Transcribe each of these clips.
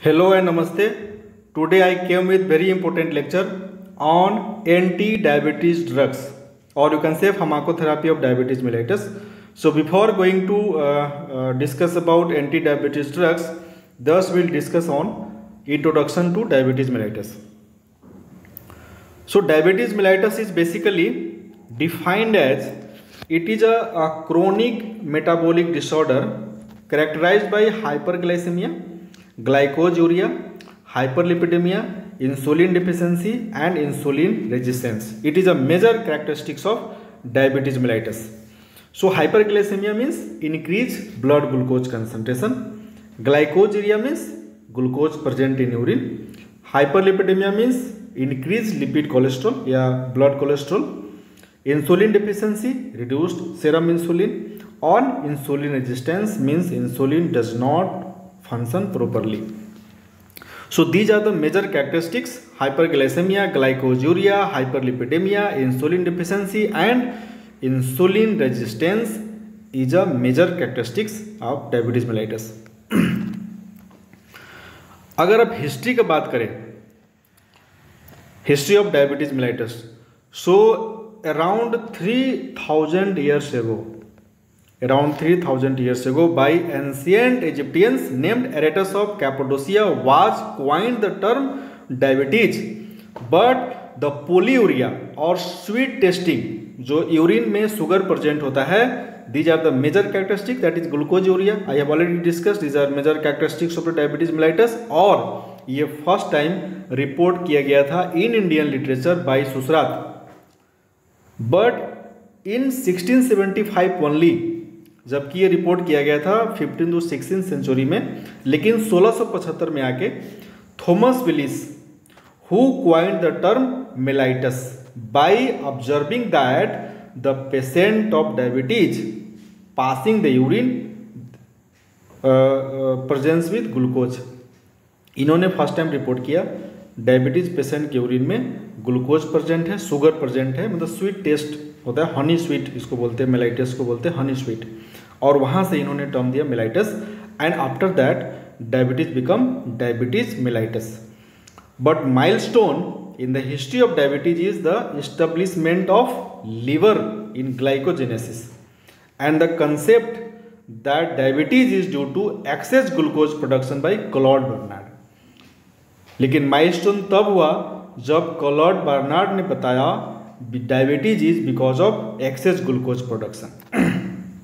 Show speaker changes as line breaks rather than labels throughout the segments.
Hello and namaste. Today I came with very important lecture on anti-diabetes drugs, or you can say pharmacotherapy of diabetes mellitus. So before going to discuss about anti-diabetes drugs, thus we'll discuss on introduction to diabetes mellitus. So diabetes mellitus is basically defined as it is a chronic metabolic disorder characterized by hyperglycemia, glycosuria, hyperlipidemia, insulin deficiency and insulin resistance. It is a major characteristics of diabetes mellitus. So hyperglycemia means increased blood glucose concentration. Glycosuria means glucose present in urine. Hyperlipidemia means increased lipid cholesterol या blood cholesterol. Insulin deficiency, reduced serum insulin. On insulin resistance means insulin does not function properly. So these are the major characteristics: hyperglycemia, glycosuria, hyperlipidemia, insulin deficiency and insulin resistance is a major characteristics of diabetes mellitus. अगर आप history की बात करें, history of diabetes mellitus, so around 3000 years ago by ancient Egyptians named Aratus of Cappadocia was coined the term diabetes, but the polyuria or sweet tasting जो urine में sugar present होता है, these are the major characteristics, that is glucosuria. I have already discussed these are major characteristics of the diabetes mellitus, और ये first time report किया गया था in Indian literature by Sushruta. But in 1675 only, जबकि ये report किया गया था 15 to 16 सेंचुरी में, लेकिन 1675 में आके Thomas Willis who coined the term mellitus by observing that the patient of diabetes passing the urine presence with glucose. इन्होंने फर्स्ट टाइम रिपोर्ट किया डायबिटीज पेशेंट के यूरिन में ग्लूकोज प्रेजेंट है, शुगर प्रेजेंट है, मतलब स्वीट टेस्ट होता है, Honey sweet इसको बोलते हैं, मेलाइटस को बोलते हैं हनी स्वीट, और वहाँ से इन्होंने टर्म दिया mellitus. And after that diabetes become diabetes mellitus. But milestone in the history of diabetes is the establishment of liver in glycogenesis and the concept that diabetes is due to excess glucose production by Claude Bernard. लेकिन milestone तब हुआ जब Claude Bernard ने बताया diabetes is because of excess glucose production.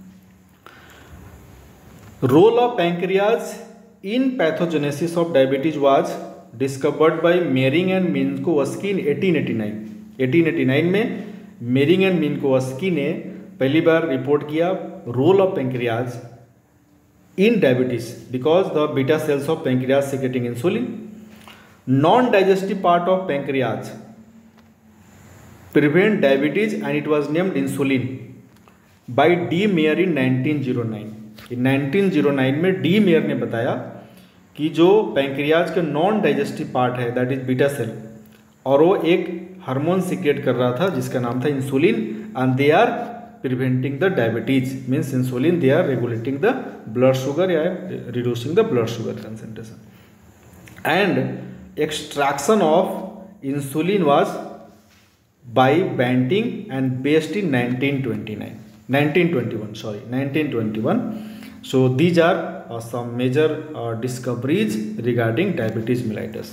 Role of pancreas in pathogenesis of diabetes was discovered by Mering and Minkowski in 1889 में Mering and Minkowski ने पहली बार रिपोर्ट किया role of pancreas in diabetes because the beta cells of pancreas secreting insulin. Non-digestive part of pancreas prevent diabetes and it was named insulin by D. Mayer in 1909. In 1909 में D. Mayer ने बताया कि जो pancreas का non digestive part है that is beta cell, और वो एक हार्मोन सीक्रेट कर रहा था जिसका नाम था insulin, and they are preventing the diabetes means insulin they are regulating the blood sugar या reducing the blood sugar concentration. And extraction of insulin was by Banting and based in 1921. So these are some major discoveries regarding diabetes mellitus.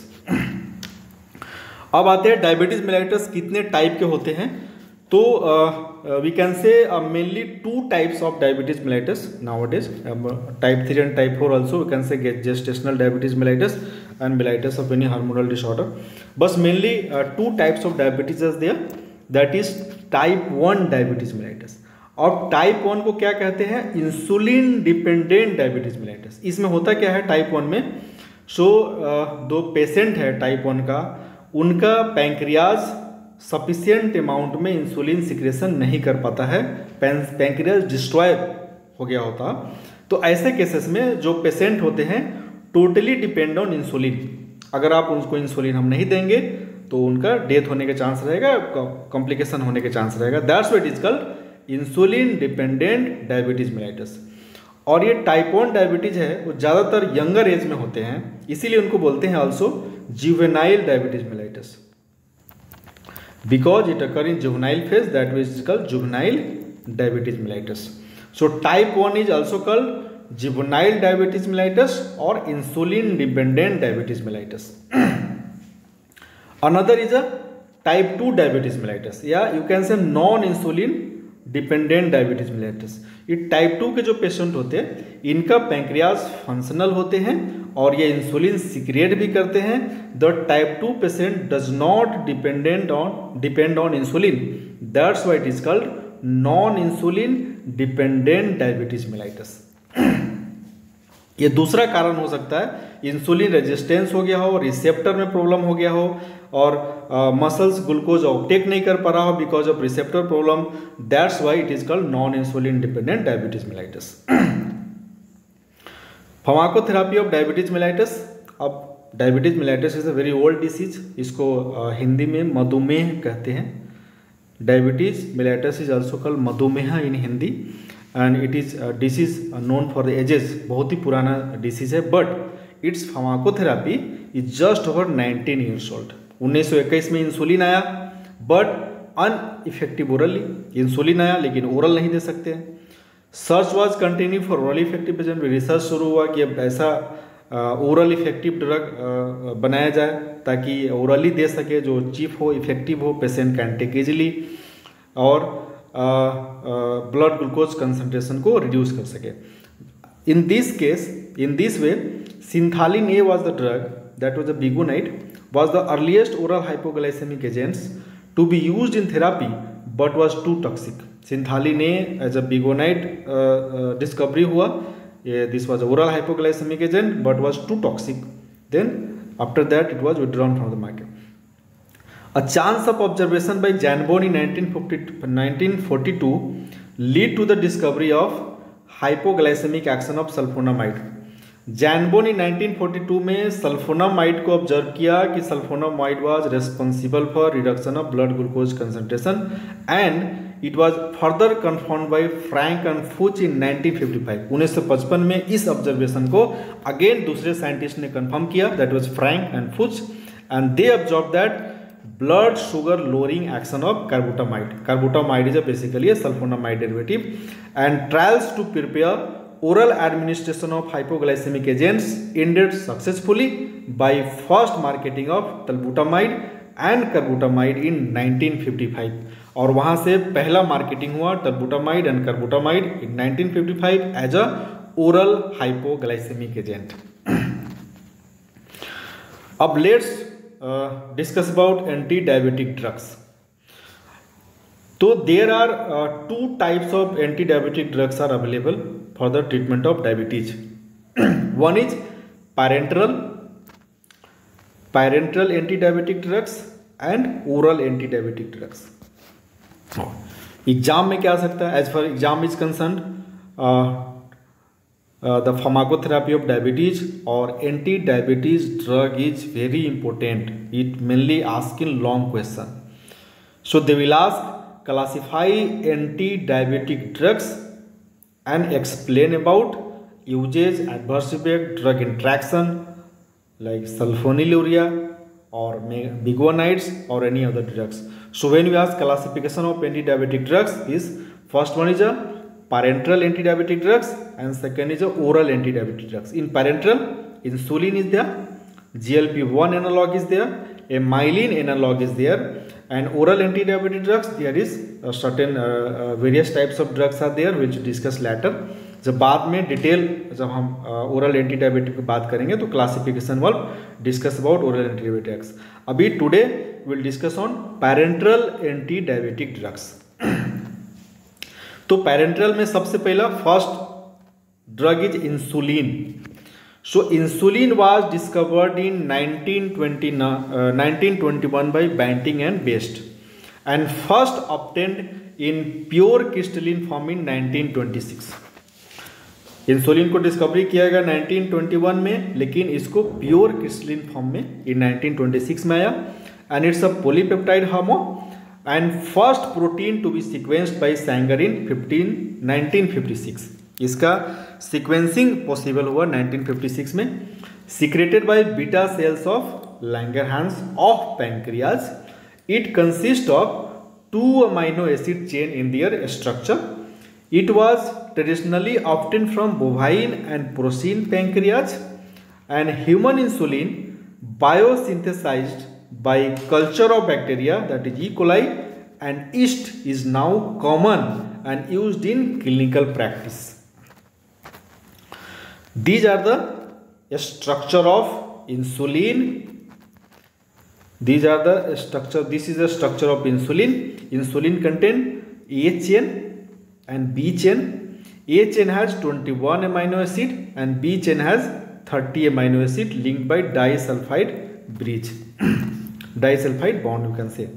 अब आते हैं diabetes mellitus कितने type के होते हैं. तो we can say mainly two types of diabetes mellitus nowadays, type 3 and type 4 also we can say gestational diabetes mellitus and mellitus of any hormonal disorder. But mainly two types of diabetes is there, that is type 1 diabetes mellitus. और type 1 को क्या कहते हैं, insulin dependent diabetes mellitus. इसमें होता क्या है type 1 में, दो पेशेंट है टाइप 1 का, उनका पैंक्रियाज सफिशिएंट अमाउंट में इंसुलिन सिक्रेशन नहीं कर पाता है, पैंक्रियाज डिस्ट्रॉय हो गया होता. तो ऐसे केसेस में जो पेशेंट होते हैं टोटली डिपेंड ऑन इंसुलिन, अगर आप उनको इंसुलिन हम नहीं देंगे तो उनका डेथ होने के चांस रहेगा, कॉम्प्लिकेशन होने के चांस रहेगा. That's why it is called insulin dependent diabetes mellitus. और ये टाइप 1 डायबिटीज है वो ज़्यादातर यंगर एज में होते हैं, इसीलिए उनको बोलते हैं also juvenile diabetes mellitus, because it occur in juvenile phase, that is called juvenile diabetes mellitus. So type 1 is also called juvenile diabetes mellitus और insulin dependent diabetes mellitus. Another is a type 2 diabetes mellitus या you can say non insulin dependent diabetes mellitus. ये type 2 के जो patient होते हैं इनका pancreas functional होते हैं और ये इंसुलिन सीक्रेट भी करते हैं. The type 2 patient does not depend on insulin, that's why it is called non insulin dependent diabetes mellitus. ये दूसरा कारण हो सकता है, इंसुलिन रेजिस्टेंस हो गया हो, रिसेप्टर में प्रॉब्लम हो गया हो और मसल्स ग्लूकोज ऑप्टेक नहीं कर पा रहा हो because of receptor problem, that's why it is called non insulin dependent diabetes mellitus. Pharmacotherapy of diabetes mellitus. अब diabetes mellitus is a very old disease, इसको हिंदी में मधुमेह कहते हैं. Diabetes mellitus is also called मधुमेह in Hindi and it is disease known for the ages, बहुत ही पुराना डिसीज है. But it's pharmacotherapy is just over 19 years old. 1921 में इंसुलिन आया बट अनइफेक्टिव ओरली. इंसुलिन आया लेकिन ओरल नहीं दे सकते हैं. Search was continue for oral effective patient. Research शुरू हुआ कि अब ऐसा ओरल इफेक्टिव ड्रग बनाया जाए ताकि ओरली दे सके, जो चीप हो, इफेक्टिव हो, पेशेंट कैन टेक इजिली और ब्लड ग्लूकोज कंसंट्रेशन को रिड्यूस कर सके. In this way synthalin A was the drug that was a biguanide was the earliest oral hypoglycemic agents to be used in therapy but was too toxic. Synthalin A as a bigonite discovery हुआ. This was an oral hypoglycemic agent but was too toxic. Then after that it was withdrawn from the market. A chance of observation by Janbon in 1942 lead to the discovery of hypoglycemic action of sulfonamide. Janbon in 1942 में sulfonamide को observe किया कि sulfonamide was responsible for reduction of blood glucose concentration and it was further confirmed by Frank and Fuchs in 1955. 1955 में इस observation को again दूसरे scientist ने confirm किया, that was Frank and Fuchs, and they observe that blood sugar lowering action of carbutamide. Carbutamide is basically a sulfonamide derivative and trials to prepare oral administration of hypoglycemic agents ended successfully by first marketing of talbutamide and carbutamide in 1955. और वहाँ से पहला marketing हुआ talbutamide and carbutamide in 1955 as a oral hypoglycemic agent. अब let's discuss about anti-diabetic drugs. So there are two types of anti-diabetic drugs are available for the treatment of diabetes. One is parenteral anti-diabetic drugs and oral anti-diabetic drugs. Exam में क्या आ सकता है? As far exam is concerned, the pharmacotherapy of diabetes or anti-diabetes drug is very important. It mainly asks in long question. So they will ask, classify anti-diabetic drugs and explain about usage, adverse effect, drug interaction like sulfonylurea or bigonides or any other drugs. So when we ask classification of anti-diabetic drugs, is first one is a parenteral anti-diabetic drugs and second is a oral anti-diabetic drugs. In parenteral, insulin is there, GLP-1 analog is there, a myelin analog is there, and oral anti-diabetic drugs there is certain various types of drugs are there which discuss later. जब बाद में detail जब हम oral anti diabetic की बात करेंगे तो classification will discuss about oral anti diabetics. अभी today will discuss on parenteral anti diabetic drugs. तो पैरेंटरल में सबसे पहला first drug is insulin. So insulin was discovered in 1921 by Banting and Best and first obtained in pure crystalline form in 1926. Insulin को discovery किया गया 1921 में, लेकिन इसको प्योर क्रिस्टलिन फॉर्म में इन 1926 में आया and it's a polypeptide hormone and first protein to be sequenced by Sanger in 1956. इसका सीक्वेंसिंग पॉसिबल हुआ 1956 में। Secreted by beta cells of Langerhans of pancreas. It consist of 2 amino acid chain in their structure. It was traditionally obtained from bovine and porcine pancreas, and human insulin biosynthesized by culture of bacteria, that is E. coli, and yeast is now common and used in clinical practice. These are the structure of insulin. These are the structure. This is the structure of insulin. Insulin contain A chain and B chain. A chain has 21 amino acid and B chain has 30 amino acid linked by disulfide bridge. Disulfide bond, you can say.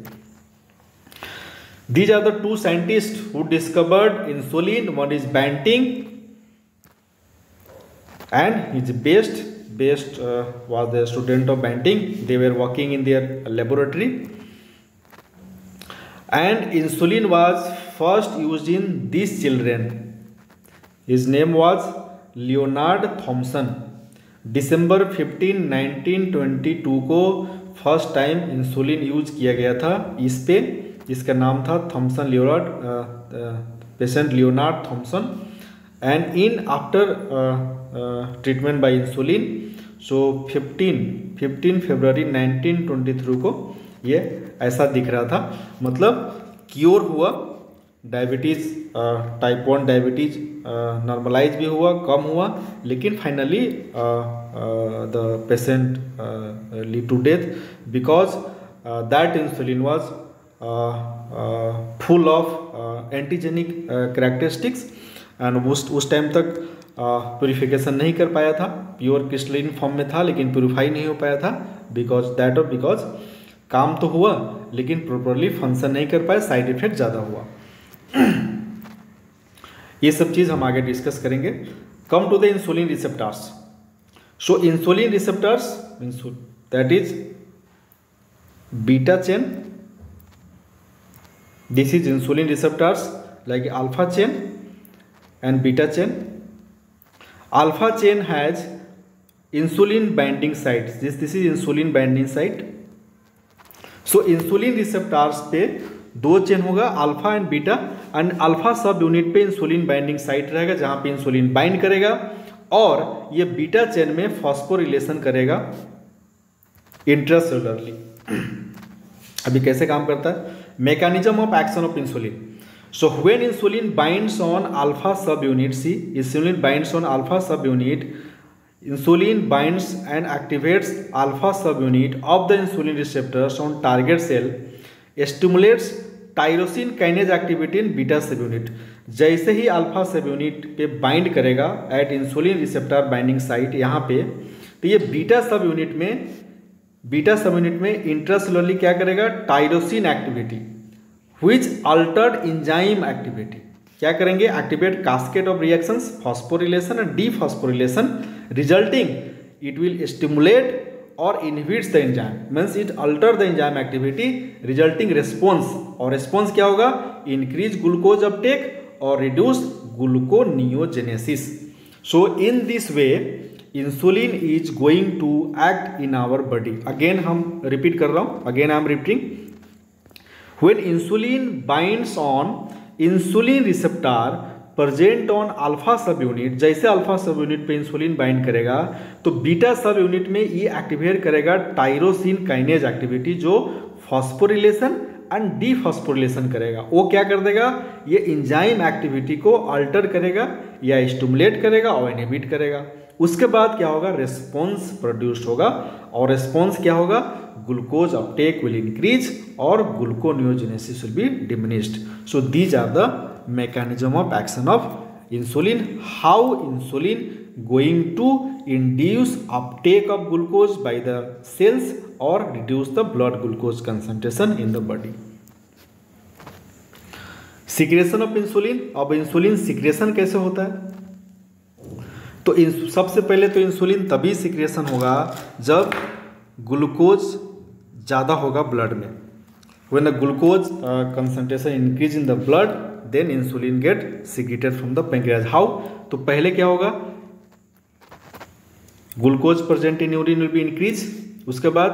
These are the two scientists who discovered insulin. One is Banting and his best was the student of Banting. They were working in their laboratory, and insulin was first used in these children. His name was Leonard Thomson. दिसंबर 15, 1922 को first time insulin use किया गया था इस पे, जिसका नाम था Thomson Leonard, patient Leonard Thomson. And in after treatment by insulin, so 15 फरवरी 1923 को ये ऐसा दिख रहा था, मतलब क्योर हुआ डायबिटीज़, टाइप 1 डायबिटीज़ नॉर्मलाइज भी हुआ, कम हुआ, लेकिन finally the patient lead to death because that insulin was full of antigenic characteristics and उस टाइम तक प्योरीफिकेशन नहीं कर पाया था, प्योर क्रिस्टलाइन फॉर्म में था लेकिन प्योरीफाई नहीं हो पाया था बिकॉज काम तो हुआ लेकिन प्रॉपरली फंक्शन नहीं कर पाए, साइड इफेक्ट ज़्यादा हुआ। ये सब चीज़ हम आगे डिस्कस करेंगे। Come to the insulin receptors. So insulin receptors that is beta chain, this is insulin receptors like alpha chain and beta chain. Alpha chain has insulin binding site, this is insulin binding site. So insulin receptors पे दो chain होगा, alpha and beta, and alpha subunit पे insulin binding site रहेगा जहां पे insulin bind करेगा, और ये बीटा चेन में फॉस्फोरिलेशन करेगा इंट्रासेलुलरली। अभी कैसे काम करता है? Mechanism of action of insulin. So when insulin binds on alpha subunit, see insulin binds on alpha subunit, insulin binds and activates alpha subunit of the insulin receptors on target cell, stimulates tyrosine kinase activity in beta subunit। जैसे ही alpha subunit पे bind करेगा at insulin receptor binding site यहाँ पे, तो ये beta subunit में intracellularly क्या करेगा? Tyrosine activity which altered enzyme activity क्या करेंगे? Activate cascade of reactions, phosphorylation and dephosphorylation, resulting it will stimulate और inhibits the enzyme, means it alter the enzyme activity, resulting response, और response क्या होगा? Increase glucose uptake और reduce gluconeogenesis. So in this way insulin is going to act in our body. Again हम repeat कर रहा हूं, again I am repeating, when insulin binds on insulin receptor present on alpha subunit, जैसे alpha subunit पे insulin bind करेगा तो beta subunit में ये एक्टिवेट करेगा टायरोसिन काइनेज एक्टिविटी जो फॉस्फोरिलेशन एंड डीफॉस्फोरिलेशन करेगा। वो क्या कर देगा? ये एंजाइम एक्टिविटी को अल्टर करेगा या स्टिमुलेट करेगा और इनहिबिट करेगा। उसके बाद क्या होगा? रिस्पॉन्स प्रोड्यूस्ड होगा, और रिस्पॉन्स क्या होगा? ग्लूकोज अपटेक विल इंक्रीज और gluconeogenesis will be diminished. So these are the mechanism of action of insulin. How insulin going to induce uptake of glucose by the cells or reduce the blood glucose concentration in the body. Secretion of insulin. अब insulin secretion कैसे होता है? तो सबसे पहले तो insulin तभी secretion होगा जब ग्लूकोज ज़्यादा होगा ब्लड में। When the glucose concentration increase in the blood, then insulin get secreted from the pancreas. How? तो पहले क्या होगा, glucose present in urine will be increase. उसके बाद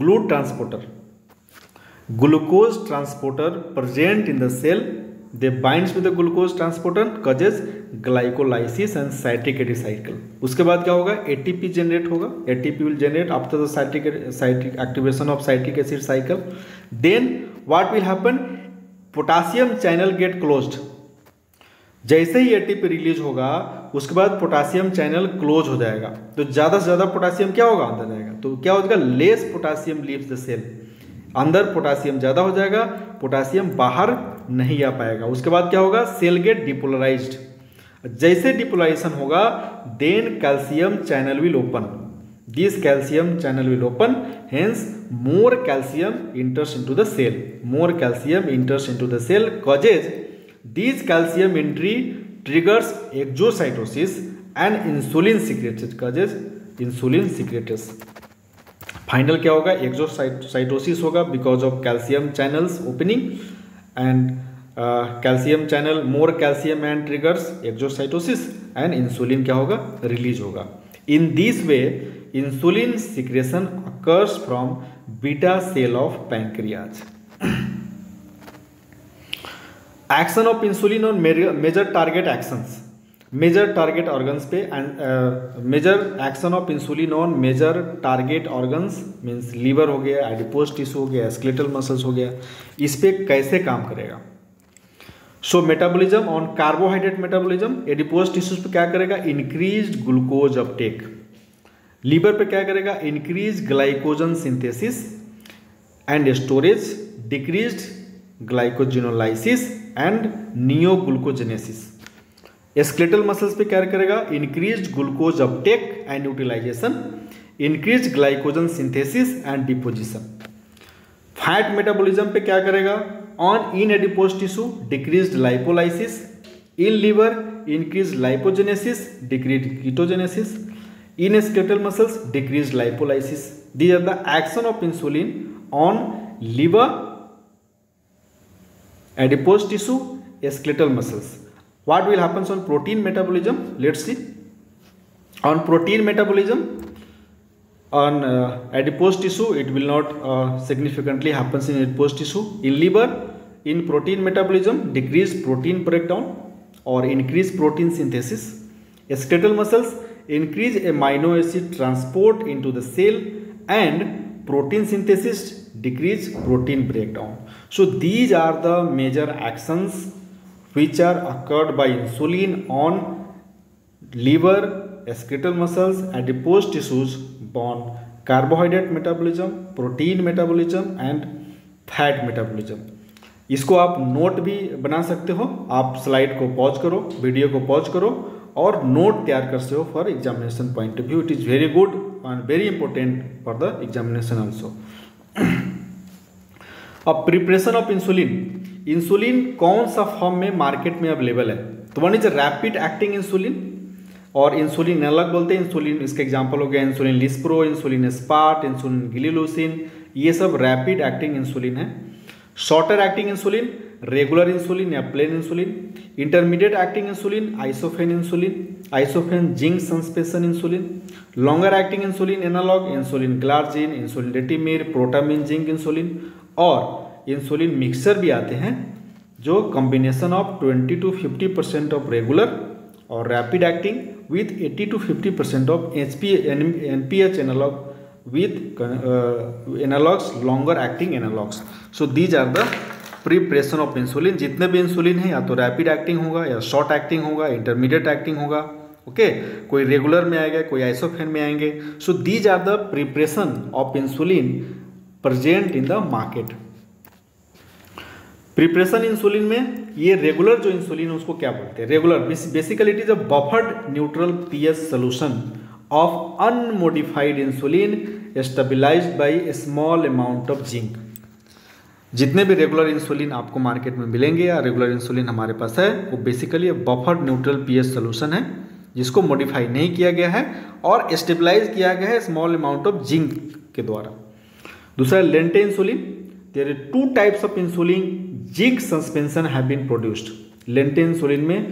glucose transporter present in the cell, they binds with the glucose transporter causes glycolysis and citric acid cycle. उसके बाद क्या होगा, एटीपी जनरेट होगा, ATP will generate after the citric activation of citric acid cycle. Then what will happen, potassium channel get closed. जैसे ही ATP release होगा उसके बाद पोटासियम चैनल क्लोज हो जाएगा, तो ज़्यादा से ज़्यादा पोटासियम क्या होगा, अंदर जाएगा। तो क्या हो जाएगा, less potassium leaves the cell, अंदर पोटासियम ज़्यादा हो जाएगा, पोटासियम बाहर नहीं आ पाएगा। उसके बाद क्या होगा, सेल गेट डिपोलराइज्ड। जैसे डिपोलराइजेशन होगा then calcium channel will open, this calcium channel will open, hence more calcium enters into the cell, more calcium enters into the cell causes this calcium entry triggers exocytosis and insulin secreted, causes insulin secretes. Final क्या होगा, exocytosis होगा because of calcium channels opening and calcium channel, more calcium and triggers exocytosis and insulin क्या होगा, release होगा। इन this way insulin secretion occurs from beta cell of pancreas. Action of insulin on major target actions, major target organs पे and major action of insulin on major target organs means liver हो गया, adipose tissue हो गया, skeletal muscles हो गया, इस पे कैसे काम करेगा। So metabolism on carbohydrate metabolism, adipose tissues पे क्या करेगा, इंक्रीज्ड ग्लूकोज अपटेक। लीवर पे क्या करेगा, increase glycogen synthesis and storage, decreased glycogenolysis and neoglucogenesis. Skeletal muscles पे क्या करेगा, increased glucose uptake and utilization, increased glycogen synthesis and deposition. Fat metabolism पे क्या करेगा, on in adipose tissue decreased lipolysis, in liver increased lipogenesis, decreased ketogenesis, in skeletal muscles decreased lipolysis. These are the action of insulin on liver, adipose tissue, skeletal muscles. What will happen on protein metabolism? Let's see. On protein metabolism, on adipose tissue, it will not significantly happens in adipose tissue. In liver, in protein metabolism, decreased protein breakdown or increased protein synthesis. Skeletal muscles, increase amino acid transport into the cell and protein synthesis, decrease protein breakdown. So these are the major actions which are occurred by insulin on liver, skeletal muscles, adipose tissues, on carbohydrate metabolism, protein metabolism and fat metabolism. इसको आप note भी बना सकते हो, आप slide को pause करो, video को पॉज करो और नोट तैयार कर सकते हो for examination point of view. It is very good and very important for the examination also. अब प्रिपरेशन ऑफ इंसुलिन. इंसुलिन कौन सा फॉर्म में मार्केट में अवेलेबल है? तो one is rapid acting insulin और इंसुलिन एनालॉग बोलते हैं. इंसुलिन इसका एग्जांपल हो गया insulin lispro, insulin aspart, insulin glulisine, ये सब रैपिड एक्टिंग इंसुलिन है. Shorter acting insulin regular insulin या plain insulin. Intermediate acting insulin isophane insulin, isophane zinc suspension insulin. Longer acting insulin analog insulin glargine, insulin detemir, protamine zinc insulin और insulin mixer भी आते हैं जो combination of 20 to 50% of regular और rapid acting with 80 to 50% of NPH analog with analogs, longer acting analogs. So these are the preparation of insulin. जितने भी insulin है या तो रैपिड एक्टिंग होगा या शॉर्ट एक्टिंग होगा, इंटरमीडिएट एक्टिंग होगा. ओके, कोई रेगुलर में आएगा, कोई आइसोफेन में आएंगे. So these are the preparation of insulin present in the market. Preparation insulin में ये रेगुलर जो इंसुलिन है उसको क्या बोलते हैं? Regular basically it is a buffered neutral pH solution of unmodified insulin stabilized by a small amount of zinc. जितने भी रेगुलर इंसुलिन आपको मार्केट में मिलेंगे या रेगुलर इंसुलिन हमारे पास है वो basically buffered neutral pH solution है जिसको मॉडिफाई नहीं किया गया है और स्टेबलाइज किया गया है स्मॉल अमाउंट ऑफ जिंक के द्वारा. दूसरा lente insulin. There are 2 types of insulin zinc suspension have been produced. Lente insulin में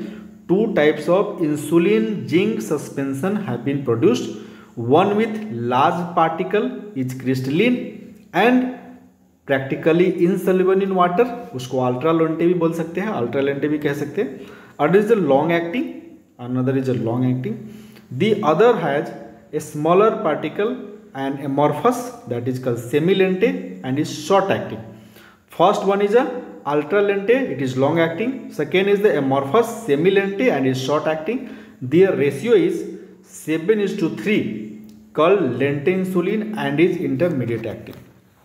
two types of insulin zinc suspension have been produced. One with large particle is crystalline and practically insoluble in water, उसको ultra lente भी बोल सकते हैं, ultra lente भी कह सकते हैं. Other is the long acting, another is a long acting. The other has a smaller particle and amorphous, that is called semi lente and is short acting. First one is a ultra lente, it is long acting. Second is the amorphous semi lente and is short acting. Their ratio is 7:3 called lente insulin and is intermediate acting.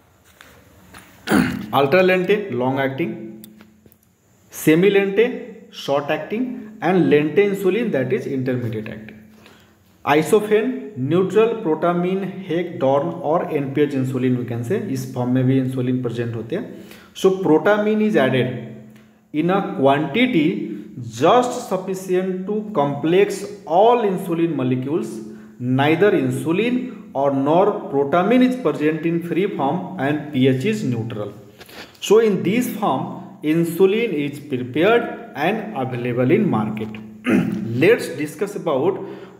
Ultra lente long acting, semi lente short acting and lente insulin that is intermediate acting. Isophane neutral protamine Hagedorn और NPH insulin we can से, इस form में भी insulin present होते हैं. So protamine is added in a quantity just sufficient to complex all insulin molecules. Neither insulin और nor protamine is present in free form and pH is neutral. So in this form insulin is prepared and available in market. Let's discuss about